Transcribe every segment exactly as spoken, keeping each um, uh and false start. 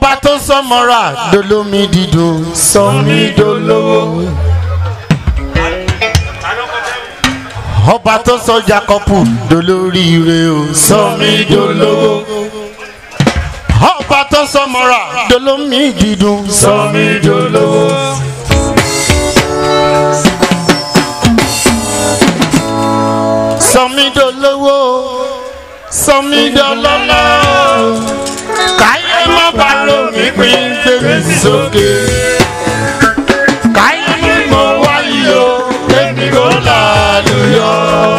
ọba tó sọmọra dolómi dídùn sọmi dolówó. ọba tó sọ Jákọ́bù dolóríire o sọmi dolówó. ọba tó sọmọra dolómi dídùn sọmi dolówó. sọmi dolówó sọmi dọlọ́lá káyé má bá lómi pín gbèrè sókè káyé ní mo wáyé o èmi kò lálùyọ.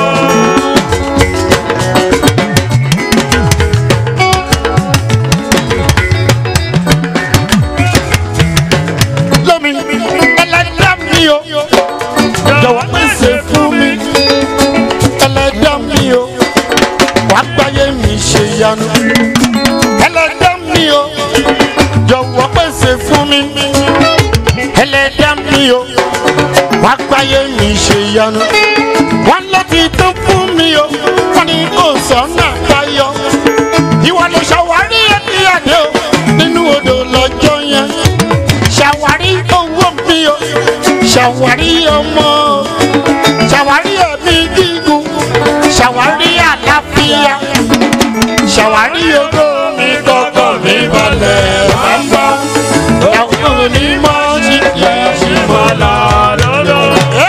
lómi ẹlẹ́dàá mi o jọ̀wọ́ pèsè fún mi ẹlẹ́dàá mi o wàá gbáyé mi ṣe yanu ẹlẹ́dàá mi o jọ̀wọ́ pèsè fún mi ẹlẹ́dàá mi o wàá gbáyé mi ṣe yanu wọ́n lọ ti tán fún mi o wọ́n ní kò sọ́nà báyọ̀ ìwà ló ṣàwárí ẹbí àdé o nínú odò lọ́jọ́ yẹn ṣàwárí owó mi o ṣàwárí ọmọ ṣàwárí ẹ̀mí gígùn ṣàwárí àlàáfíà ṣàwárí ògo mi kọ́kọ́ mi balẹ̀ bàbá ẹ̀wọ̀n ní mọ́ sí yẹ sí bọ́lá lọ́dọ̀.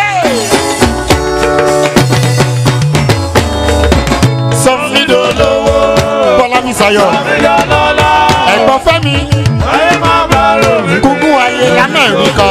sọfídolówó Bọ́lá Mísáyọ̀ ẹ̀gbọ́n Fẹ́mi kúkú ayé lamẹ́ríkà.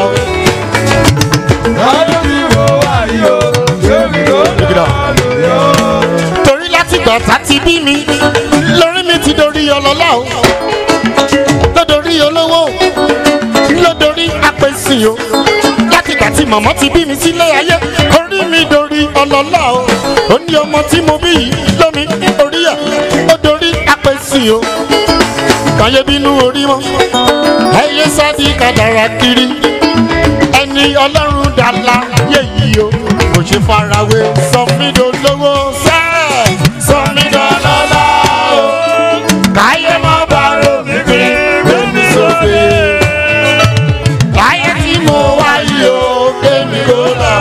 torí láti gbọ̀tà ti bí mi lórí mi ti dorí ọlọ́lá o lódorí olówó lódorí apèsè o láti gbà tí màmá ti bí mi sílé ayé orí mi dorí ọlọ́lá o ó ní ọmọ tí mo bí yìí lómi orí ẹ̀ ó dorí apèsè o kàyé bínú orí mọ́ ẹyẹ sáàdì kàdàrà kiri ẹni ọlọ́run dàlá yéyí o kò ṣe farawé sọfídolówó sẹ́ẹ̀ sọfídolọ́lá o káyé má bá romi pé gbẹmí sókè káyé tí mo wáyé o gbẹmí kó là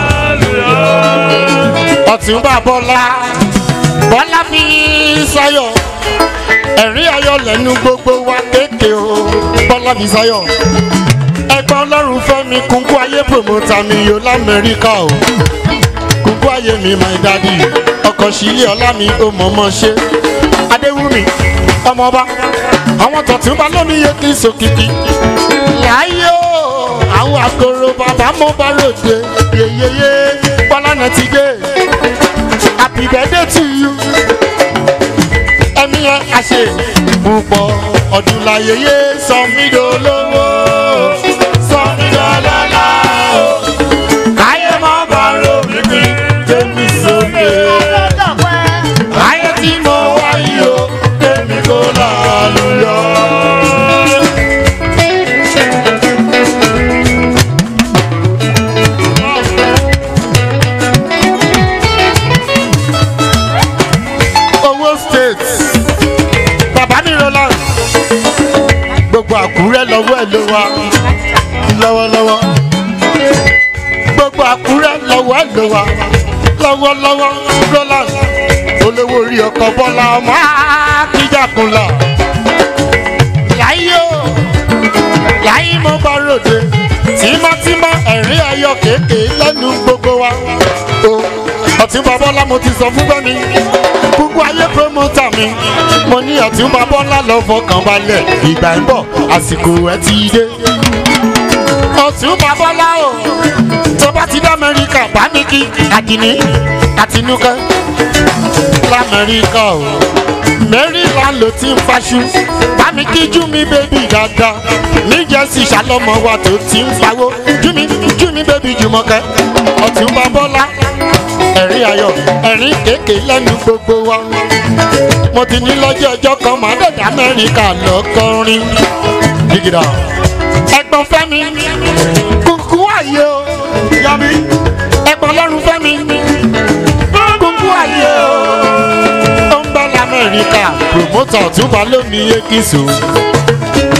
Ọ̀túnba Bọ́lá Bọ́lá Mísáyọ̀ ẹ̀rín ayọ̀ lẹ́nu gbogbo wa kéèké o Bọ́lá Mísáyọ̀ ẹgbẹ́ ọlọ́run Fẹ́mi kúnkú ayé promoter mi yóò lamẹ́ríkà o kúnkú ayé mi my daddy ọkọ̀ sílé ọlá mi ó mọ̀ọ́mọ́ ṣe Adéwùmí ọmọọba àwọn tọ̀túnba lómi yé kí sókìkì láyé o àwọn àgọ́rò bàbá mo bá ròde yeyeye Bọ́lá náà ti dé happy birthday to you ẹ̀mí ẹ̀ àṣẹ púpọ̀ ọdún láyé yé sọmídolówó sọmídolọ́lá o káyé má bá romi pín gbẹmí sókè káyé tí mo wáyé o gbẹmí kó lálùyọ. Owó state bàbá mi Roland gbogbo Àkúrẹ́ lọ́wọ́ ẹ̀ ló wà lọ́wọ́lọ́wọ́ gbogbo Àkúrẹ́ lọ́wọ́ ẹ̀ ló wà lọ́wọ́lọ́wọ́ Roland olówó orí ọkọ̀ Bọ́lá ọmọ akíjàkúnlá láyé o láyé mo bá ròde tímọ́tímọ́ ẹ̀rín ayọ̀ kéèké lẹ́nu gbogbo wa o Ọ̀túnba Bọ́lá mo ti sọ fún Fẹ́mi kúkú ayé promoter mi mo ní Ọ̀túnba Bọ́lá lọ fọkàn balẹ̀ ìgbà ń bọ̀ àsìkò ẹ ti dé Ọ̀túnba Bọ́lá o tó bá ti dá Amẹ́ríkà bá mi kí Àdìní Àtinúkẹ́ l'Amẹ́ríkà o Maryland ló ti ń faṣú bá mi kí Júmi bébì dáadáa ní Jẹ́sì ṣàlọ́mọ wa tó ti ń pawó Júmi Júmi bébì Jùmọ̀kẹ́ Ọ̀túnba Bọ́lá ẹ̀rín ayọ̀ ẹ̀rín kéèké lẹ́nu gbogbo wa mo ti ní lọ́jọ́ ọjọ́ kan máa dẹ̀dẹ̀ Amẹ́ríkà lọ́kọrin dígidà ẹ̀gbọ́n Fẹ́mi kúkú ayé o yọmi ẹ̀gbọ́n ọlọ́run Fẹ́mi kúkú ayé o ó ń bá l'Amẹ́ríkà promoter Ọ̀túnba lómi ekiso lójú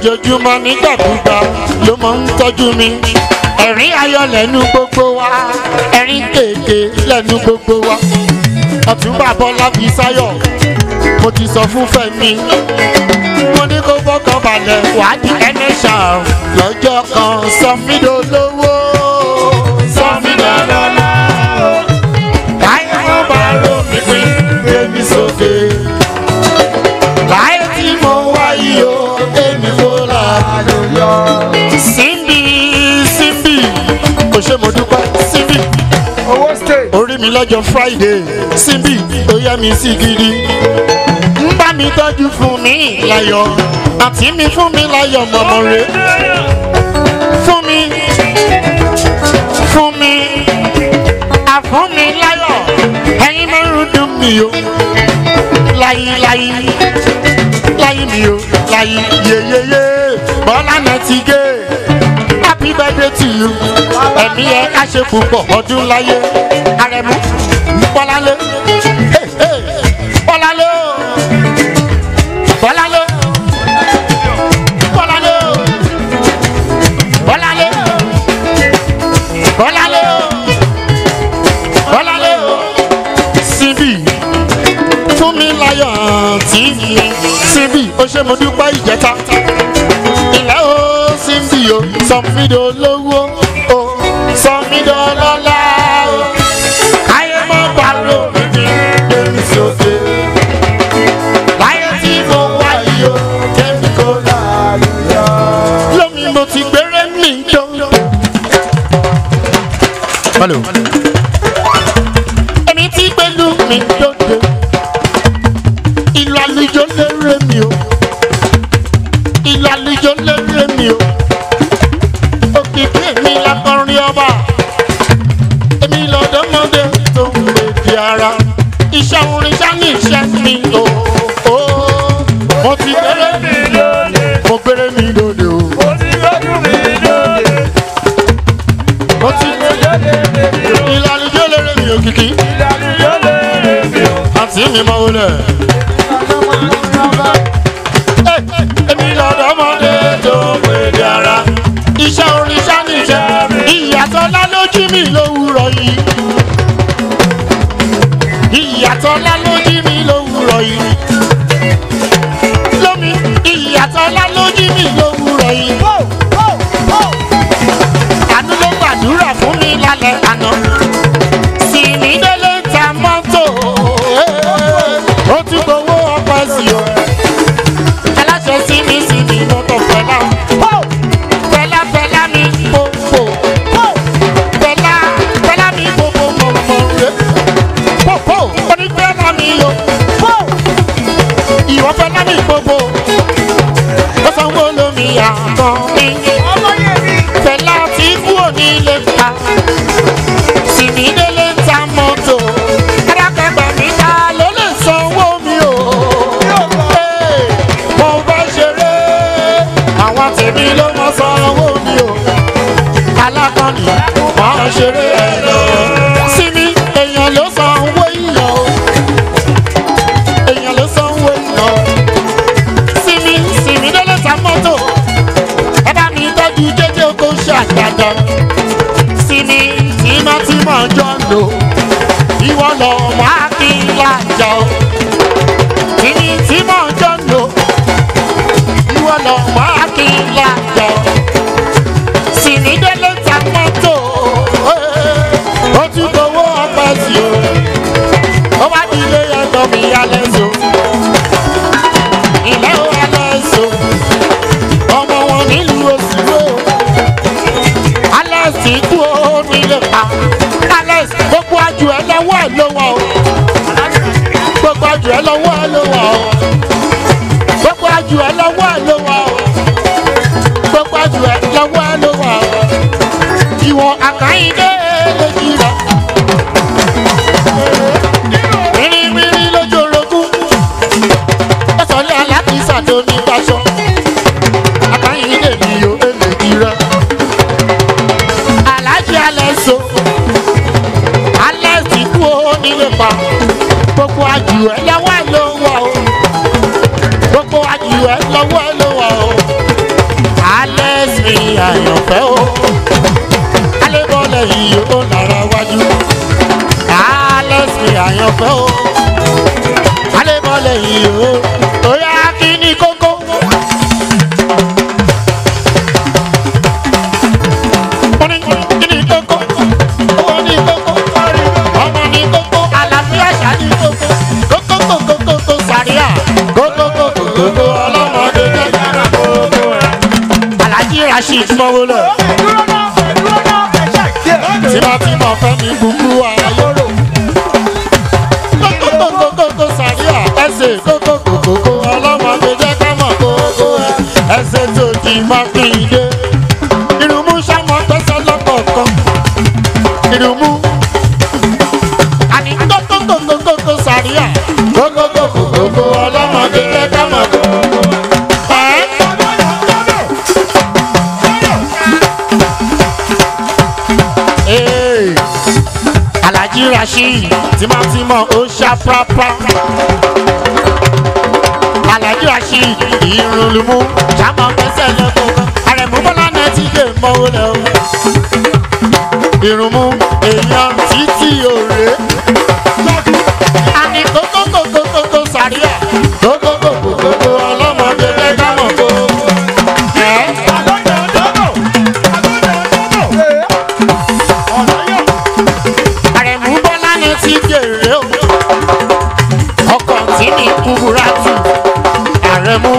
lójoojúmọ́ nígbàkúgbà ló mọ̀ ń tọ́jú mi. ẹ̀rín ayọ̀ lẹ́nu gbogbo wa ẹ̀rín kéèké lẹ́nu gbogbo wa. Ọ̀túnba Bọ́lá Fisáyọ̀ mo ti sọ fún Fẹ́mi mo ní kó fọkàn balẹ̀ wàá di ẹnẹ́ṣà lọ́jọ́ kan sọ mí dolówó sọ mí dọ́lọ́lá káyọ̀ mọ́ bá rò mí pín gbé mi sókè láyé tí mo wá yìí o èmi kò láàlóyọ. Simbi Simbi kò ṣe mo dúpẹ́ Simbi orí mi lọ́jọ́ Friday Simbi ó yẹ mi sí gidi ń bá mi tọ́jú fún mi láyọ̀ àti mi fún mi láyọ̀ mọ̀mọ́ rẹ̀ fún mi fún mi àfún mi láyọ̀ ẹ̀yin márùn dùn mí o láyé láyé láyé mi o láyé yeyeye Bọ́lá náà ti gé happy birthday to you ẹ̀mí ẹ̀ ká ṣe púpọ̀ ọdún láyé Arẹ̀mú Bọ́lálé Bọ́lálé o Bọ́lálé Bọ́lálé Bọ́lálé Bọ́lálé Bọ́lálé Simbi fún mi láyọ̀ tí Simbi ó ṣe mo dúpẹ́ ìjẹta ilẹ̀ o Simbi o sọ mí dolówó o sọ mí dọlọ́lá o ayé mọ́ bá lò mí ní gbèmí sókè láyé tí mo wá yìí o kémi kò láàlúyọ. lómi mo ti gbére mi jọ. Hello. èmi ti gbẹ́lu mi lóde ìlú àlùjọ lérè mi o ìlú àlùjọ lérè mi o òkìkí mi lakọrin ọba èmi lọ́dọ́mọdé tó ń gbèdé ara iṣẹ́ orin sani iṣẹ́ mi o o mo ti gbére mi lóde mo gbére mi lóde o mo ti gbẹ́lu mi lóde mo ti gbére mi lóde ìlú àlùjọ lérè mi òkìkí ìlú àlùjọ lérè mi o àti mi mọ́ wọlé. èmi lọ́dọ́mọdé tó ń gbèdé ara iṣẹ́ orin sani iṣẹ́ ìyàtọ̀ lálójú mi lówùrọ̀ yìí ìyàtọ̀ lálójú mi lówùrọ̀ yìí lómi ìyàtọ̀ lálójú mi lówùrọ̀ yìí àánú ló gbàdúrà fún mi lálẹ́ àná sì ní délé ta mọ́tò ó tún gbowó ọkọ̀ sí o aláṣẹ sí mi sí mi mọ́tò fẹ́lá fẹ́lá fẹ́lá mi gbogbo fẹ́lá fẹ́lá mi gbogbo mọ̀mọ́ rẹ̀ pọ̀pọ̀ onífẹ́lá mi o ìwọ fẹ́lá mi gbogbo ó sanwó lómi àtọ̀ mi fẹ́lá tí kú òní lè pa sì ní délé ta mọ́tò adákẹ́gbẹ́ mi ta ló lè sanwó mi o mo bá ṣeré àwọn tèmi ló mọ sanwó mi o alákọ̀ọ́nì máa ṣeré ẹ̀ lọ Simbi èèyàn ló sanwó ìyàn o èèyàn ló sanwó ìyàn o Simbi Simbi délé ta mọ́tò ẹ bá mi tọ́jú jẹ́jẹ́ oko ṣàgbàdà Simbi tímọ́tímọ́ jọ lò ìwọ lọ máa kí lájà o Simbi tímọ́ jọ lò ìwọ lọ máa kí lájà o Simbi délé ta mọ́tò ó tún gbowó ọpẹ́ sí o ó wá di ilé ẹ̀tọ́ mi alẹ́ so ilé ó alẹ́ so ọmọ wọn nílùú òsìwò alẹ́ sì kú ó nílé pa alẹ́ gbogbo àjù ẹ lọ́wọ́ ẹ ló wà o gbogbo àjù ẹ lọ́wọ́ ẹ ló wà o gbogbo àjù ẹ lọ́wọ́ ẹ ló wà o gbogbo àjù ẹ lọ́wọ́ ẹ ló wà o ìwọ àkàyídé lójú rẹ mírímírí lójú orogún ẹsọ̀lẹ́ alákìísà tó ní báṣọ àkàyídé mi ò èlèjì rẹ alájí alẹ́ so alẹ́ sì kú ó nílé pa gbogbo àjù ẹ lọ́wọ́ ẹ ló wà o gbogbo àjù ẹ lọ́wọ́ ẹ ló wà o àyànfẹ́ o alébọ́lẹ̀ yìí ó lára wájú Alex mi àyànfẹ́ o alébọ́lẹ̀ yìí ó ó yá kí ni kókó. Rashid mọ́wólẹ̀ tímọ́tímọ́ fẹ́mi gbogbo ayọ́rò kókókókókó sàríà ẹsẹ̀ kókókókókó ọlọ́mọdé jẹ́ kámọ̀ kókó ẹsẹ̀ tó di mákindé irunmú sàmọ́ gbẹ́sẹ̀ lọ́kọ̀ọ̀kan irunmú àní kókókókókó sàríà kókókókókó ọlọ́mọdé jẹ́ kámọ̀ kókó. Rashid tímọ́tímọ́ ó ṣá pápá Alhaji Rashid ìrùlùmú jámọ́ gbẹ́sẹ̀ lọ́kọ̀ọ́kan Àrẹ̀mú Bọ́lá náà ti lè mọ́wó lẹ́ o ìrùmú èèyàn títí òré àní kókókókókó sàríà kókókókókó ọlọ́mọdé lẹ́gbàmọ̀ kó ẹ́. Kuburatu Àrẹ̀mú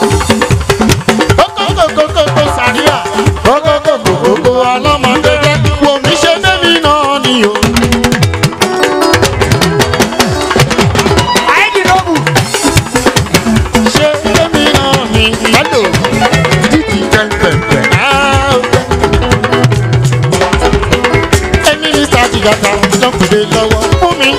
kókókókókó sàríà kókókókókó ọlọ́mọdé jẹ́ wò mí ṣe bébí náà ni o. àìdìdógù ṣe bébí náà ni hello dídì jẹ́ńpẹ̀pẹ̀. èmi ní sàtìgàtà lọ́kùnrin lọ́wọ́ fún mi.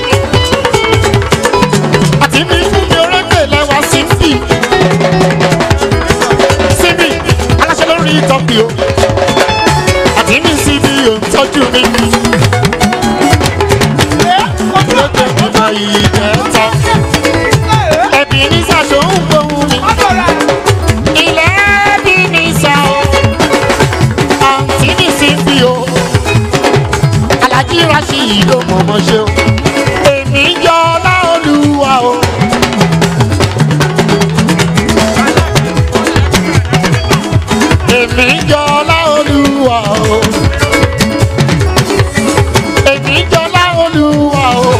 Síbí aláṣẹ lórí Tokyo àti ní síbí ò ń tọ́jú mi. Lókè nígbà yìí kẹta ẹbí ní sàṣọ ń gbóhùn mi. Ilẹ̀ ẹbí ní sà o àǹtí ní síbí o Alhaji Rashid ló mọ̀ọ́mọ́ ṣe o èmi yọ Ọláolúwa o. Èmi jọ Ọláolúwa o èmi jọ Ọláolúwa o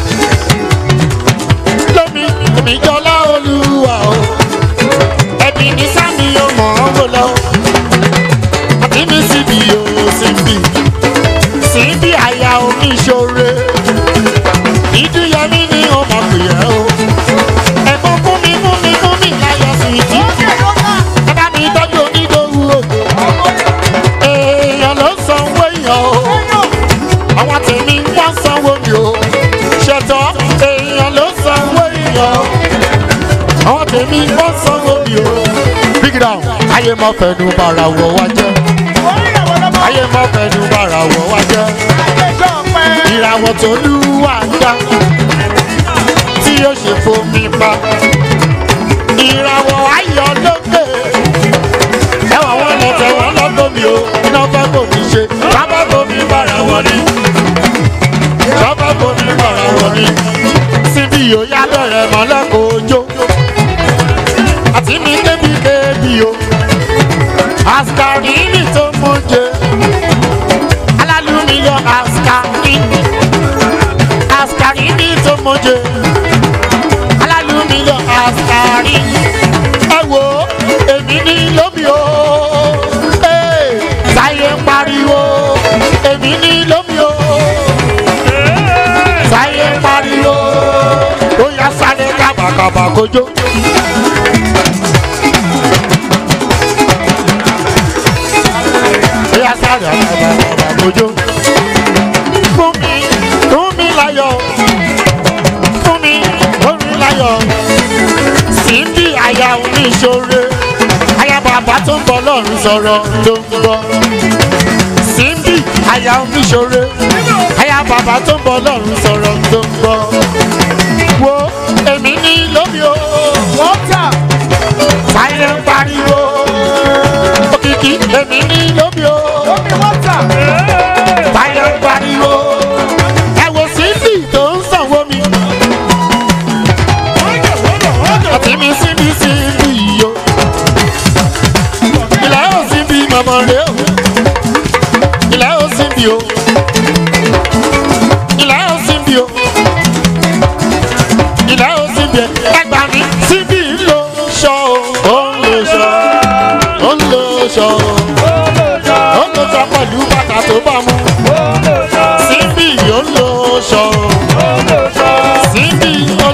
lómi èmi jọ Ọláolúwa o ẹbí ní sámi yóò mọ̀ ọ́ wò lọ àti mi síbi yóò síbi síbi àyà oníṣòre ìdúyẹmí ni ó mọ̀ pè é o ẹ̀gbọ́n fún mi fún mi fún mi láyọ̀ sí ìdí ẹ bá mi tọ́jú onídòwú ògo èèyàn ló sanwó èèyàn o àwọn tèmi wọ́n sanwó mi o ṣètò èèyàn ló sanwó èèyàn o àwọn tèmi wọ́n sanwó mi o. big down ayé mọ fẹnu bàrà wọ wá jẹ ayé mọ fẹnu bàrà wọ wá jẹ ìràwọ̀ tó lù wá dá tí yóò ṣe fomi pa ìràwọ̀ ayọ̀ lókè ẹwà wọn lọ tẹ wọn lọ bómi o iná bá bómi ṣe bábá bómi bàrà wọn ni bábá bómi bàrà wọn ni síbi yóò yá bẹ̀rẹ̀ mọ́lẹ́kọ̀ọ́ ojó àti mi débi débi o àṣàrí ní tó mọ́jẹ alálùmíyọ àṣàrí àṣàrí ní tó mọ́jẹ alálùmíyọ àṣàrí ẹ wo èmi ní lómi o sáyé ń pariwo èmi ní lómi o sáyé ń pariwo ó yá sáré kábàkàbà kójó. ó yá sáré kábàkàbà kójó. fún mi fún mi láyọ̀ fún mi fún mi láyọ̀ síbi àyà oníṣòre àyà bàbá tó ń bọ̀ lọ́rùn sọ̀rọ̀ ló ń gbọ́. síbi àyà oníṣòre àyà bàbá tó ń bọ̀ lọ́rùn sọ̀rọ̀ ló ń gbọ́. wo èmi ní lómi o wọ́n tà sáyé ń pariwo òkìkí èmi ní lómi.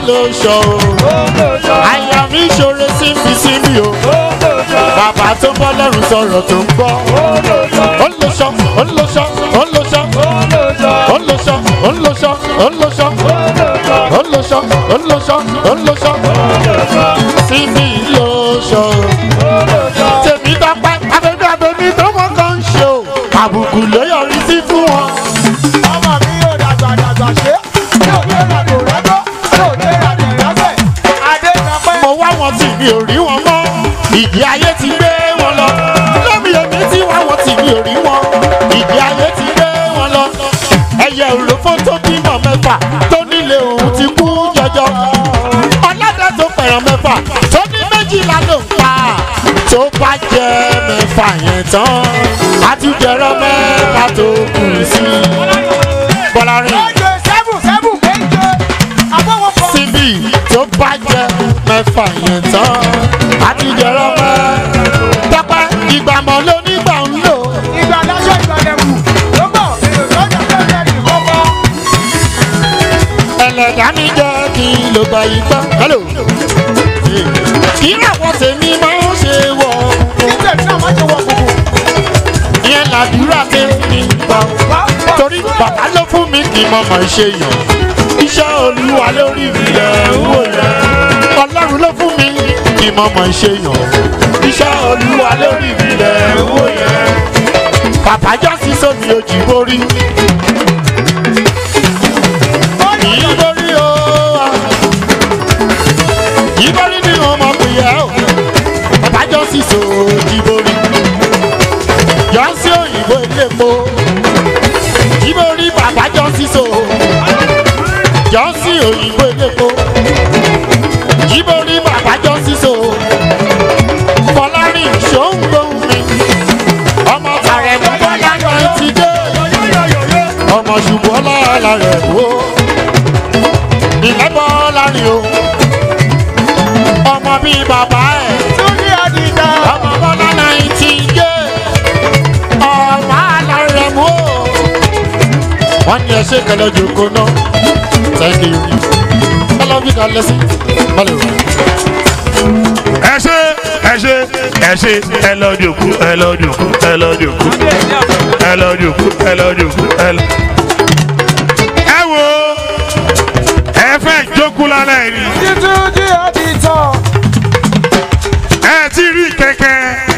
olóṣọ o àyà mi ṣoore síbi síbi o bàbá tó bọ́ lọ́rùn sọ̀rọ̀ tó ń gbọ́ olóṣọ olóṣọ olóṣọ olóṣọ olóṣọ olóṣọ olóṣọ olóṣọ olóṣọ síbi lóṣọ tèmi dọ́pẹ́ abẹ́bí abẹ́bí tó wọ́n kàn ń ṣe o àbùkù ló yọrí sí fún wọn. ọmọ mi yóò dàgbà dàgbà ṣe yóò dé ràdò rẹ́gbọ́ yóò dé ràdò rẹ́gbẹ́ adé dọ́pẹ́. mo wá wọn tí mi ò rí wọn mọ́ ìdí ayé ti gbé wọn lọ lómi èmi tí wá wọn tí mi ò rí wọn ìdí ayé ti gbé wọn lọ ẹyẹ òròfó tó bímọ mẹ́fà tó nílé òun ti kú jọjọ ọlọ́dẹ tó pẹ̀ràn mẹ́fà tó ní méjìlá ló ń pa tó bá jẹ mẹ́fà yẹn tán àtújẹrọ mẹ́fà tó kù sí Bọ́lárin méje sẹ́bù sẹ́bù méje àbọ̀wọ̀ kan. síbí tó bá jẹ mẹ́fà yẹn tán àtújẹrọ mẹ́fà tọpẹ́ ìgbàmọ̀ ló nígbà ń lò. ìgbà dájọ́ ìgbà lẹ́wù ló bọ̀ èrò lọ́jà lọ́jà ìkọ́kọ́. ẹlẹ́dàá mi jẹ́ kí ló gba ìgbà. hello. kí làwọn tèmi máa ń ṣe wọ̀. kí tèmi náà má ṣe wọ gbogbo. ìyẹn làdúrà tèmi gbà. torí bàbá ló fún mi kí mo mọ̀ ṣe yàn. iṣẹ́ olúwa lórí ìrìnlẹ̀ owó yẹn. ọlọ́run ló fún mi kí mo mọ̀ ṣe yàn. iṣẹ́ olúwa lórí ìrìnlẹ̀ owó yẹn. bàbá jọ́sí sómi ojì borí. ìborí o ìborí ni wọn mọ̀ pé yẹ o bàbá jọ́sí sójì borí. jọ́sí òyìnbó iléepo ìborí bàbá jọ́sí so jọ́sí òyìnbó iléepo ìborí bàbá jọ́sí so Fọlárin ṣóńgbóhùn mi ọmọ tààrẹ mú bọ́lá náà ti dé ọmọ ṣùgbọ́n lára rẹ̀ wò ilẹ̀ Bọ́lárin o ọmọ bíi bàbá ẹ̀ túnjí àdìdá. ọmọ bọ́lá náà ti dé ọmọ àlà rẹ̀ wò wọ́n ní ẹṣẹ́ kẹlẹ́ jòkó náà thank you I love you God bless you hello. ẹ ṣe ẹ ṣe ẹ ṣe ẹ lọ jòkó ẹ lọ jòkó ẹ lọ jòkó ẹ lọ jòkó ẹ lọ jòkó ẹ lọ. ẹ wo ẹ fẹ́ jókòó lálẹ́ yìí túnjí àdìtọ̀. ẹ ti rí kẹ̀kẹ́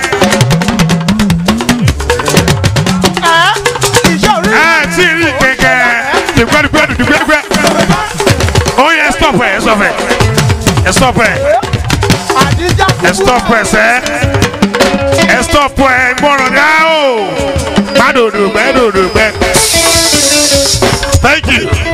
ẹ ìṣe orí. ẹ ti rí kẹ̀kẹ́ dùgbẹ́dùgbẹ́ dùgbẹ́dùgbẹ́ ó yẹ stop ẹ stop ẹ ẹ stop ẹ àdìjà kúkú. ẹ stop ẹ sẹ ẹ stop ẹ gbọ́dọ̀ dá o má dòdò gbẹ́ dòdò gbẹ́ thank you.